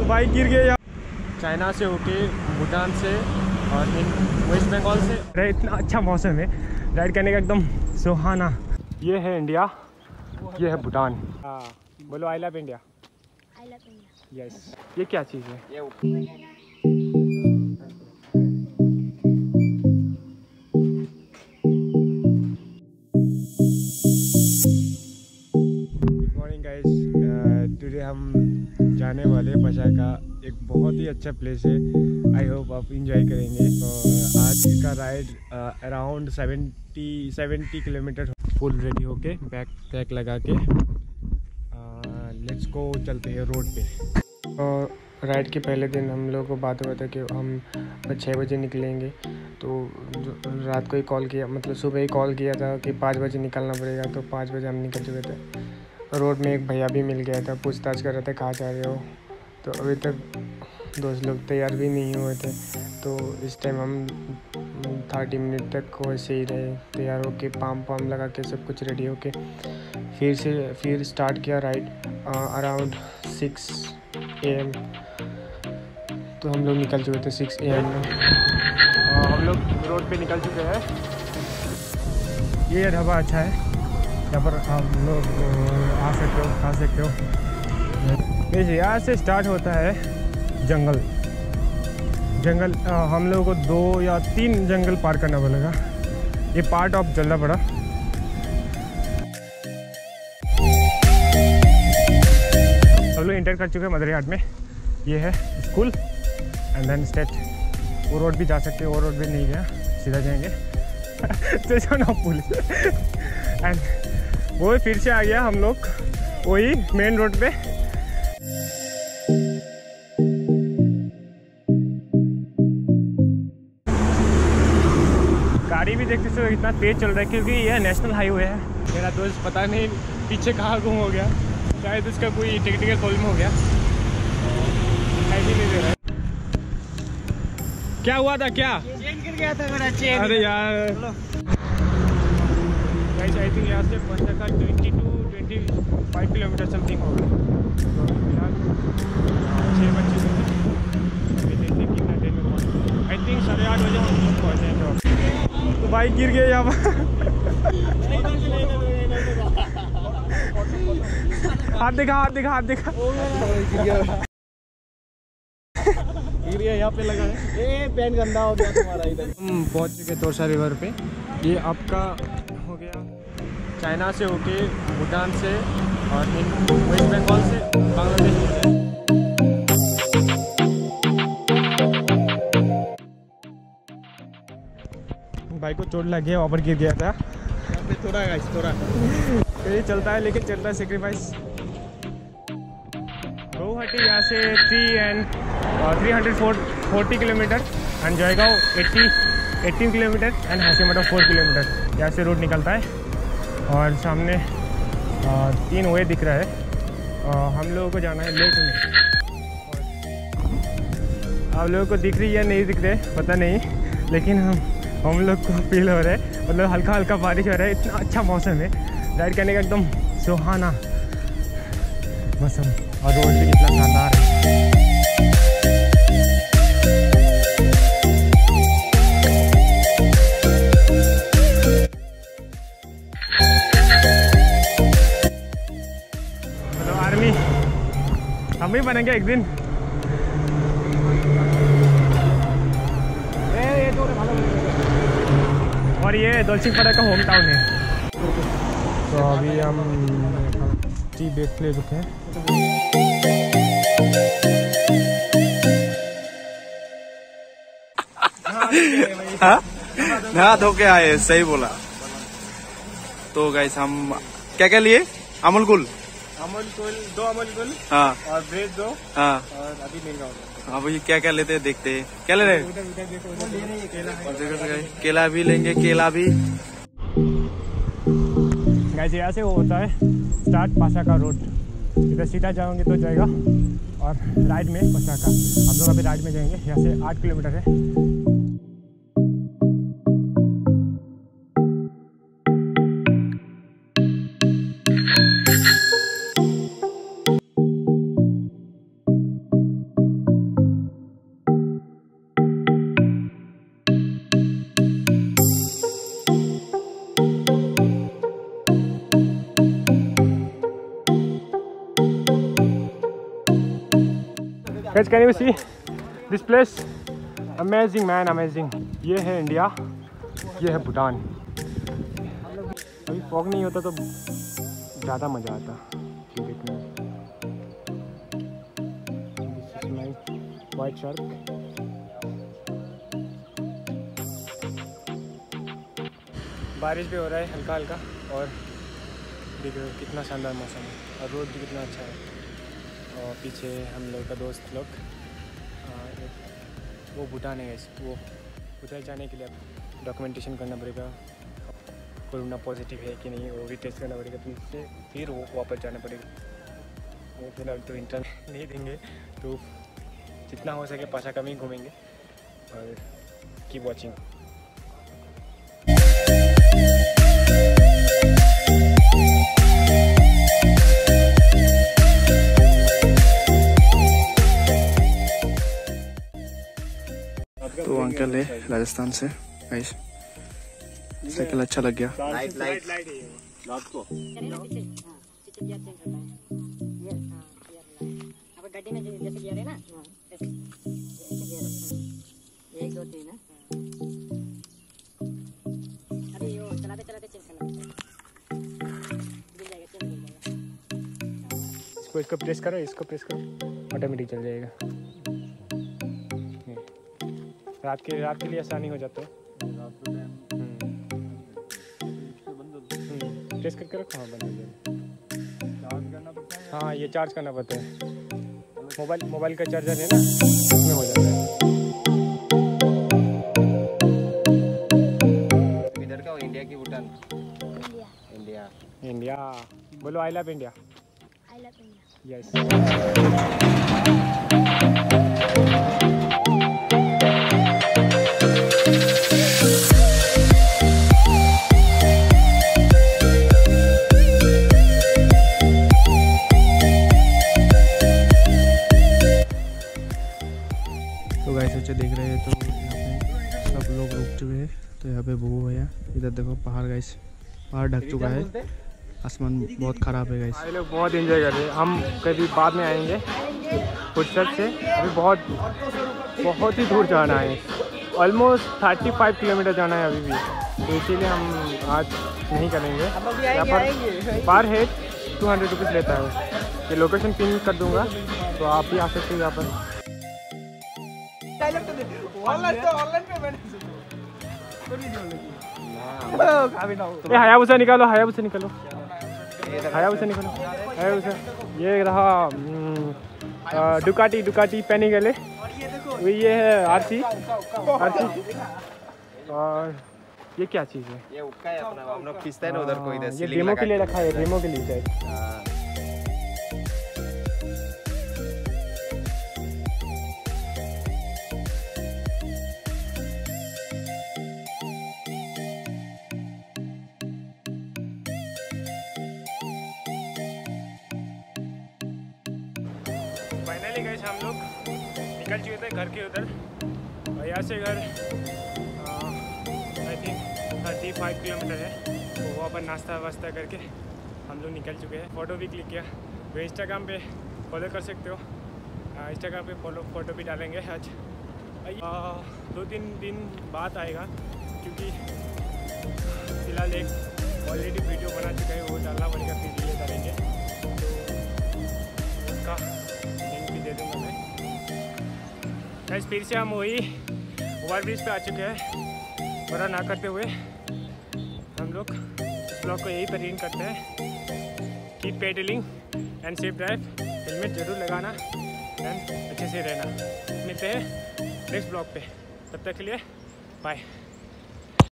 Bike गिर गया China से होके भूटान से और वेस्ट बंगाल से। अरे इतना अच्छा मौसम है राइड करने का, एकदम सुहाना। ये है इंडिया, ये है भूटान। हाँ बोलो I love India. I love India. Yes. ये क्या चीज़ है? Good morning guys. टुडे हम जाने वाले पशा का एक बहुत ही अच्छा प्लेस है। आई होप आप इंजॉय करेंगे। तो आज का ride around 70 kilometre. Full ready होके बैग पैक लगा के लेट्स गो, चलते हैं रोड पे। और राइड के पहले दिन हम लोगों को बात हुआ था कि हम 6 बजे निकलेंगे। तो रात को ही कॉल किया, मतलब सुबह ही कॉल किया था कि 5 बजे निकलना पड़ेगा। तो 5 बजे हम निकल चुके थे। रोड में एक भैया भी मिल गया था, पूछताछ कर रहे थे कहाँ जा रहे हो। तो अभी तक दोस्त लोग तैयार भी नहीं हुए थे। तो इस टाइम हम 30 मिनट तक वैसे ही रहे, तैयार होके पाम लगा के सब कुछ रेडी होके फिर स्टार्ट किया राइड अराउंड 6 AM। तो हम लोग निकल चुके थे 6 AM में। हम लोग रोड पे निकल चुके हैं। ये ढाबा अच्छा है, यहाँ पर आप लोग आ सकते हो, खा सकते हो। वैसे यहाँ से स्टार्ट होता है जंगल। हम लोगों को 2 या 3 जंगल पार करना पड़ेगा। ये पार्ट ऑफ जल्दापड़ा। हम लोग इंटर कर चुके हैं मदरहाट में। ये है स्कूल एंड देन स्टेट। वो रोड भी जा सकते हैं, वो रोड भी नहीं गया, सीधा जाएंगे पुलिस एंड वो फिर से आ गया हम लोग वही मेन रोड पे। गाड़ी भी देखते हो इतना तेज चल रहा है क्योंकि यह नेशनल हाईवे है। मेरा दोस्त पता नहीं पीछे कहाँ गुम हो गया, शायद उसका कोई टेक्निकल प्रॉब्लम हो गया, दिखाई नहीं दे रहा है। क्या हुआ था? क्या चेन गिर गया था मेरा चेन। अरे यार गाइस, आई थिंक यहाँ से पहुँचा का 20 to 25 किलोमीटर समथिंग होगा। तो फिलहाल 6 बजे देखते कितना देर में पहुँचे। आई थिंक 8:30 बजे हम लोग पहुँचे। तो बाइक गिर गया यहाँ पर। हाथ दिखा गिर गया, यहाँ पे लगा है। पेन गंदा हो गया तुम्हारा। इधर हम पहुँच चुके तोरसा रिवर पे। ये आपका हो गया चाइना से होके भूटान से और वेस्ट बंगाल से बांग्लादेश से। बाइक को चोट लग गया, वहाँ पर गिर गया था। थोड़ा ये चलता है, लेकिन चलता है सेक्रीफाइस। गुवाहाटी यहाँ से 340 kilometre and Jaigaon 18 kilometre and Hasimara 4 kilometre. यहाँ से रोड निकलता है और सामने 3 वे दिख रहा है। हम लोगों को जाना है लेक में। आप लोगों को दिख रही है नहीं दिख रहे पता नहीं, लेकिन हम लोग को फील हो रहा है, मतलब हल्का हल्का बारिश हो रहा है। इतना अच्छा मौसम है राइड करने का, एकदम सुहाना मौसम। और रोड भी कितना शानदार है। हेलो आर्मी, हम भी बनेंगे एक दिन। और ये दलसिंहपाड़ा का होम टाउन है। तो अभी हम टी ब्रेक ले रुके हैं। नहा धो के आए, सही बोला। तो गाइस हम क्या क्या लिए? अमूल कूल 2 अमूल कूल हाँ, और ब्रेड 2 हाँ। और अभी महंगा हो गया। हाँ भैया क्या क्या लेते हैं देखते हैं। क्या ले रहे? केला भी लेंगे, केला भी। गाइस यहाँ से वो होता है स्टार्ट पाशा का रोड। इधर सीधा जाओगे तो जाएगा और राइट में पशा का। हम लोग अभी राइट में जाएंगे। यहाँ से 8 किलोमीटर है। Guys, can you see this place? Amazing man, amazing. ये है इंडिया, ये है भूटान। अभी फॉग नहीं होता तो ज़्यादा मज़ा आता देखने में। White shark. बारिश भी हो रहा है हल्का हल्का और देखो कितना शानदार मौसम है और रोड भी कितना अच्छा है। और पीछे हम लोग का दोस्त लोग वो भूटान है, वो उधर जाने के लिए डॉक्यूमेंटेशन करना पड़ेगा, कोरोना पॉजिटिव है कि नहीं वो भी टेस्ट करना पड़ेगा, फिर वो वापस जाना पड़ेगा। वो फिलहाल तो इंटरनेट नहीं देंगे तो जितना हो सके पासा कम ही घूमेंगे और कीप वॉचिंग। तो अंकल है राजस्थान से गाइस, साइकिल अच्छा लग गया। लाइट को गड्डी में जैसे गियर है ना, एक दो तीन है। अभी वो चलाते चलाते चेंज करना मिल जाएगा, चेंज मिल जाएगा। इसको प्रेस करो, इसको प्रेस करो, ऑटोमेटिक चल जाएगा। रात के लिए आसानी हो जाता है। प्रेस करके रखो, हाँ बंद हो जाएगा। हाँ ये चार्ज करना पड़ता है, मोबाइल का चार्जर है ना, उसमें हो जाता है। इधर का इंडिया की भूटान। इंडिया बोलो, I love India. I love India. Yes. तो गाइस बच्चे देख रहे हैं, तो यहाँ पे सब लोग रुक चुके हैं। तो यहाँ पे बहू भैया, इधर देखो पहाड़ गाइस, पहाड़ ढक चुका है, आसमान बहुत ख़राब है गाइस। ये लोग बहुत एंजॉय कर रहे हैं। हम कभी बाद में आएंगे फुर्सत से, अभी बहुत ही दूर जाना है, ऑलमोस्ट 35 किलोमीटर जाना है अभी भी, तो इसीलिए हम आज नहीं करेंगे। यहाँ पर पर हेड 200 रुपीज़ लेता है। ये लोकेशन पिन कर दूँगा, तो आप भी आ सकते हो यहाँ पर। हायाबुसा निकालो, हायाबुसा निकालो, हायाबुसा निकालो, हायाबुसा। ये रहा डुकाटी पैनी गले, ये है आरसी। और ये क्या चीज़ है? ये उक्का है अपना, हम लोग खींचते हैं ना उधर को, इधर ये डेमो के लिए रखा है, डेमो के लिए शायद। फाइनली गाइस हम लोग निकल चुके थे घर के उधर, और यहाँ से घर आई थिंक 35 किलोमीटर है। तो वहाँ पर नाश्ता वास्ता करके हम लोग निकल चुके हैं। फ़ोटो भी क्लिक किया, वो इंस्टाग्राम पे फॉलो कर सकते हो, इंस्टाग्राम पे फ़ोटो भी डालेंगे आज। 2-3 दिन बाद आएगा, क्योंकि फ़िलहाल एक ऑलरेडी वीडियो बना चुका है, वो डालना पड़ेगा, फिर ये करेंगे, तो उसका लिंक भी दे दूँगा मैं। गाइस फिर से हम वही ओवरब्रिज पे आ चुके हैं, बड़ा ना करते हुए हम लोग इस ब्लॉग को यही पर एंड करते हैं। Keep pedalling and safe drive, helmet जरूर लगाना एंड अच्छे से रहना। मिलते हैं नेक्स्ट ब्लॉग पे, तब तक के लिए बाय।